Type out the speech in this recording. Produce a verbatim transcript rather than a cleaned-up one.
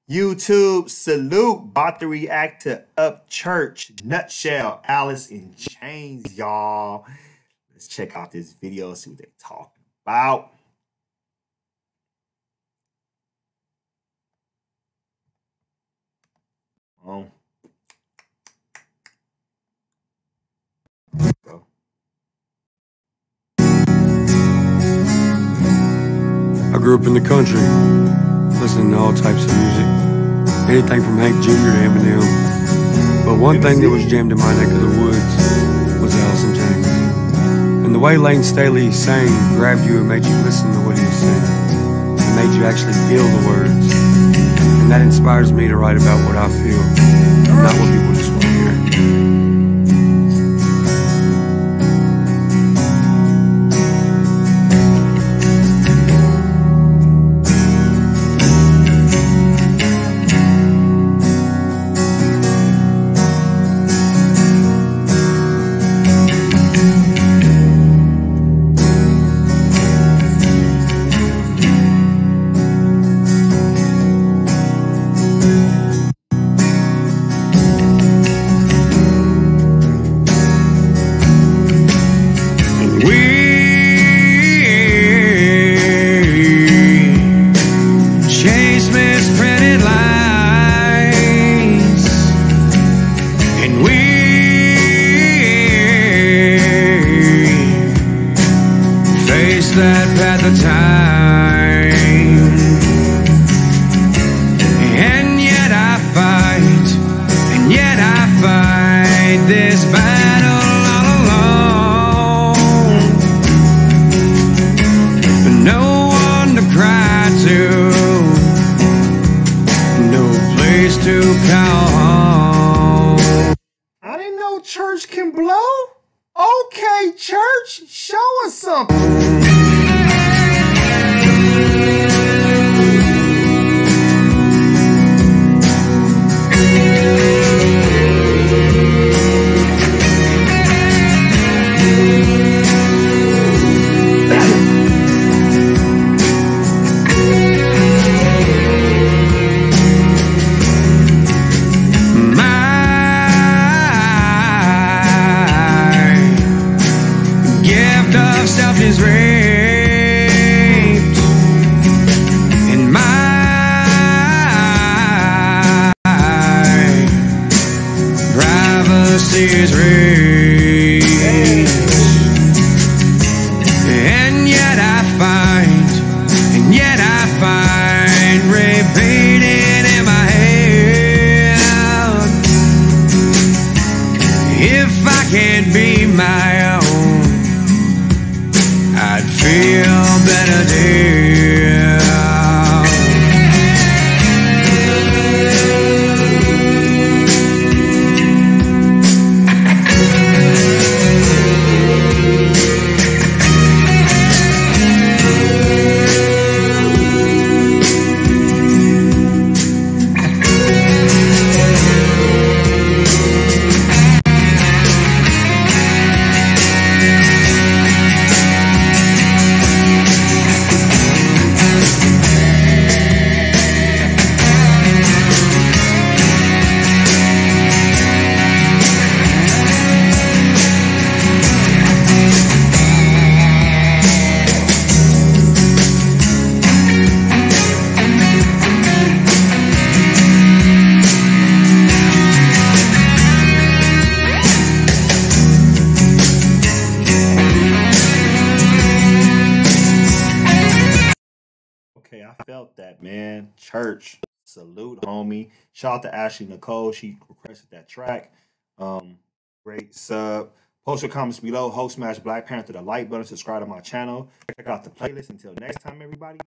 YouTube, salute. About to react to Upchurch, Nutshell, Alice in Chains, y'all. Let's check out this video, see what they talking about. Oh. Go. I grew up in the country, listening to all types of music, anything from Hank Junior to Eminem. But one thing that was jammed in my neck of the woods was Alice in Chains. And the way Lane Staley sang grabbed you and made you listen to what he was saying, and made you actually feel the words. And that inspires me to write about what I feel, not what people just want to hear. That path of time, and yet I fight, and yet I fight this battle all alone. No one to cry to, no place to call home. I didn't know church can blow. Okay, church, show us something. Self is raped, and my privacy is raped, and yet I find, and yet I find repeating in my head, if I can't be my own, I'd feel better, dear. Okay, I felt that, man. Church, salute, homie. Shout out to Ashley Nicole. She requested that track. Um, great sub. Post your comments below. Host smash Black Panther, the like button. Subscribe to my channel. Check out the playlist. Until next time, everybody.